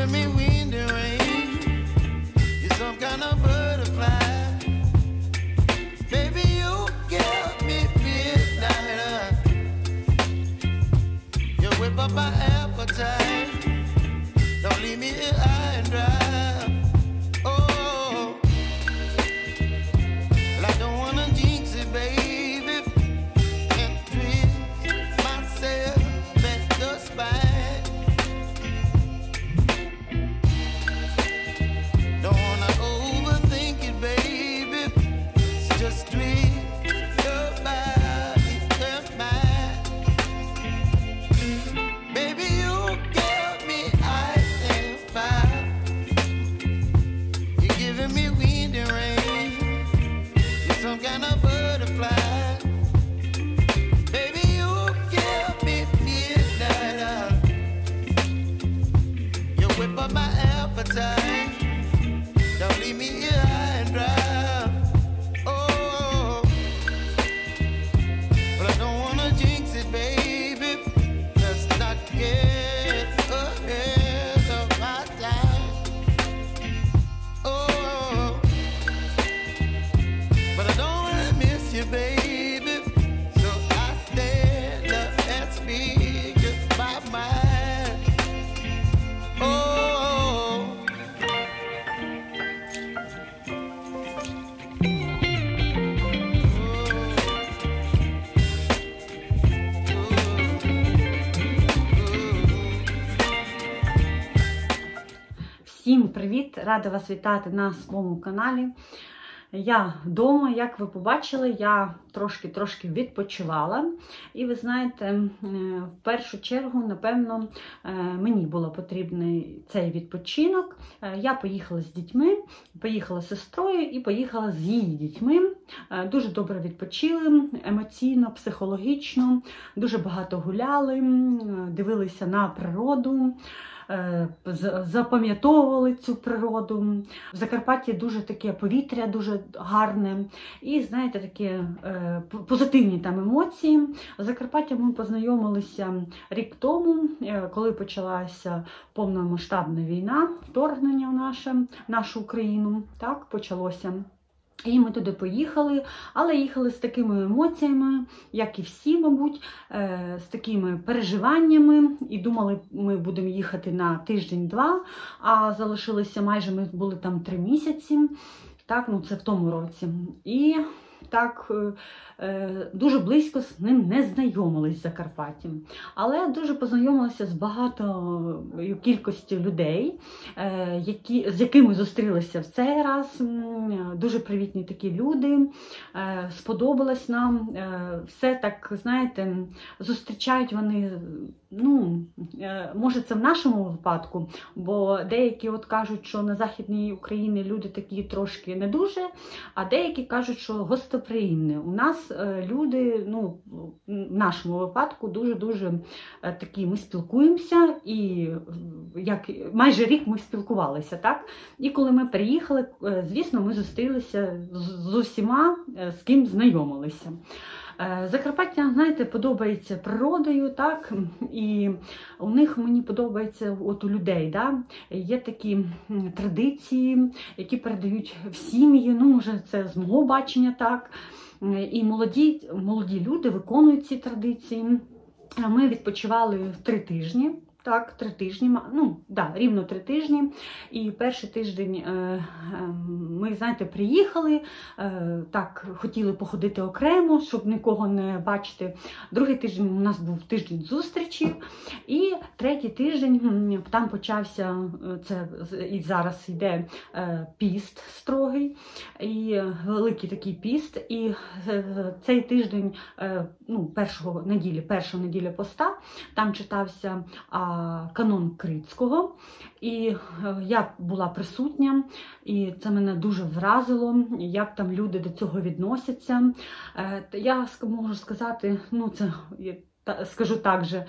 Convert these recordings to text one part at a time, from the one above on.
giving me wind and rain. You're some kind of butterfly. Baby, you give me midnight. You whip up my appetite. Don't leave me here high and dry. Oh, well, I don't wanna jinx it, baby. Can't twist myself at the spine. Don't wanna overthink it, baby. It's just twist your body and mine. Baby, you give me ice and fire. You're giving me wind and rain. You're some kind of butterfly. Baby, you give me midnight. You whip up my appetite. Don't leave me here high and dry. Oh, but I don't wanna jinx it, baby. Let's not get ahead of my time. Oh, but I don't wanna miss you, baby. So I stand up and speak just my mind. Oh. Всім привіт! Рада вас вітати на своєму каналі. Я вдома, як ви побачили, я трошки відпочивала. І ви знаєте, в першу чергу, напевно, мені було потрібний цей відпочинок. Я поїхала з дітьми, поїхала з сестрою і поїхала з її дітьми. Дуже добре відпочили, емоційно, психологічно, дуже багато гуляли, дивилися на природу. Запам'ятовували цю природу. В Закарпатті дуже таке повітря, дуже гарне. І, знаєте, такі позитивні там емоції. В Закарпатті ми познайомилися рік тому, коли почалася повномасштабна війна, вторгнення в нашу Україну. Так, почалося. І ми туди поїхали, але їхали з такими емоціями, як і всі, мабуть, з такими переживаннями. І думали, ми будемо їхати на тиждень-два, а залишилися майже, ми були там 3 місяці, так, ну це в тому році. І так, дуже близько з ним не знайомились в Закарпатті. Але дуже познайомилася з багатою кількістю людей, з якими зустрілися в цей раз. Дуже привітні такі люди. Сподобалось нам. Все так, знаєте, зустрічають вони, ну, може це в нашому випадку, бо деякі от кажуть, що на Західній Україні люди такі трошки не дуже, а деякі кажуть, що гостеприємні. У нас люди, ну, в нашому випадку дуже-дуже такі, ми спілкуємося, і як майже рік ми спілкувалися, так? І коли ми приїхали, звісно, ми зустрілися з усіма, з ким знайомилися. Закарпаття, знаєте, подобається природою, так, і у них, мені подобається, от у людей, да, є такі традиції, які передають в сім'ї, ну, може, це з мого бачення, так, і молоді люди виконують ці традиції. Ми відпочивали 3 тижні. Так, 3 тижні, ну, да, рівно 3 тижні. І перший тиждень ми, знаєте, приїхали, так, хотіли походити окремо, щоб нікого не бачити. Другий тиждень у нас був тиждень зустрічі. І третій тиждень, там почався, це і зараз йде піст строгий, і великий такий піст. І цей тиждень, ну, перша неділя поста, там читався канон Крицького, і я була присутня, і це мене дуже вразило, як там люди до цього відносяться. Я можу сказати, ну це скажу так же,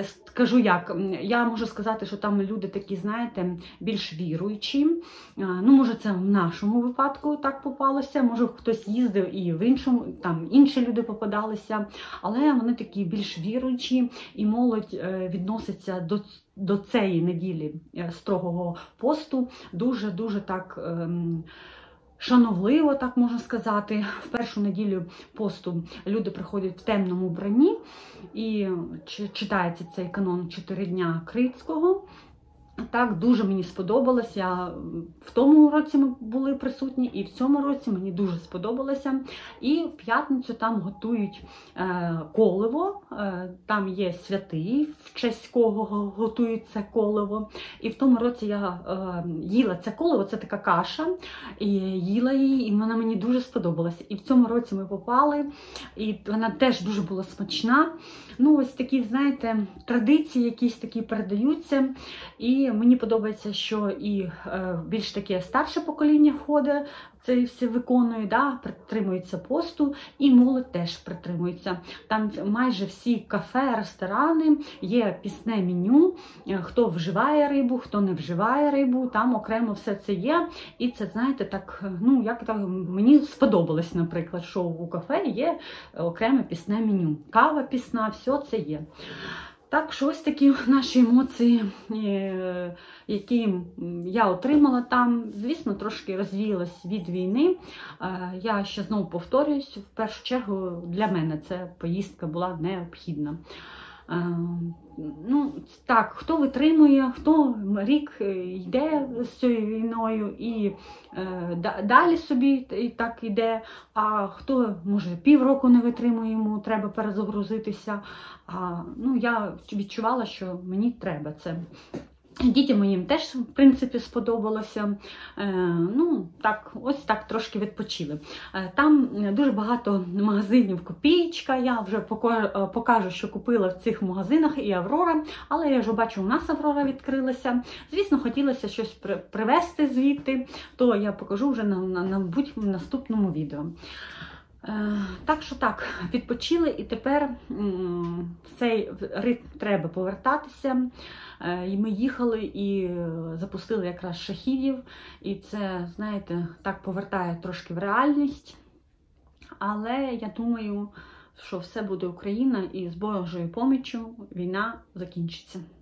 я можу сказати, що там люди такі, знаєте, більш віруючі. Ну, може, це в нашому випадку так попалося, може, хтось їздив і в іншому, там інші люди попадалися, але вони такі більш віруючі, і молодь відноситься до цієї неділі строгого посту дуже-дуже так шановливо, так можна сказати. В першу неділю посту люди приходять в темному вбранні і читається цей канон 4 дня Крицького. Так, дуже мені сподобалось. Я в тому році ми були присутні, і в цьому році мені дуже сподобалося. І в п'ятницю там готують коливо, там є святий, в честь кого готують це коливо. І в тому році я їла це коливо, це така каша, і їла її, і вона мені дуже сподобалася. І в цьому році ми попали, і вона теж дуже була смачна. Ну, ось такі, знаєте, традиції якісь такі передаються. І мені подобається, що і більш таке старше покоління ходить, це все виконує, да, притримується посту, і молодь теж притримується. Там майже всі кафе, ресторани, є пісне меню, хто вживає рибу, хто не вживає рибу, там окремо все це є. І це, знаєте, так, ну, як так, мені сподобалось, наприклад, що у кафе є окреме пісне меню. Кава пісна, все це є. Так, що ось такі наші емоції, які я отримала там, звісно, трошки розвіялась від війни. Я ще знову повторююсь, в першу чергу для мене ця поїздка була необхідна. Ну, так, хто витримує, хто рік йде з цією війною і далі собі і так йде, а хто, може, півроку не витримує, йому треба перезагрузитися. Ну, я відчувала, що мені треба це. Дітям моїм теж, в принципі, сподобалося. Ну, так, ось так трошки відпочили. Там дуже багато магазинів «Копієчка». Я вже покажу, що купила в цих магазинах, і «Аврора». Але я вже бачу, у нас «Аврора» відкрилася. Звісно, хотілося щось привезти звідти, то я покажу вже в наступному відео. Так що так, відпочили, і тепер в цей ритм треба повертатися. І ми їхали і запустили якраз шахідів, і це, знаєте, так повертає трошки в реальність. Але я думаю, що все буде Україна, і з Божою поміччю війна закінчиться.